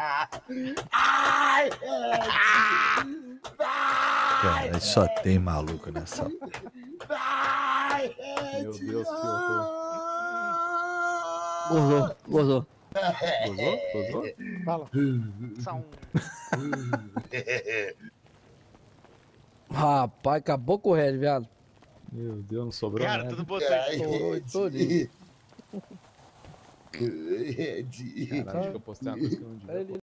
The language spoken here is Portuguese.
Ai, Cara, só tem maluco nessa. vai, Meu Deus, que horror. Gozou. Gozou? Gozou? Fala. Rapaz, acabou com o Red, viado. Meu Deus, não sobrou Cara, nada. tudo botando. Estourou todinho. Red. Caralho, acho que eu postei uma coisa que eu não devia.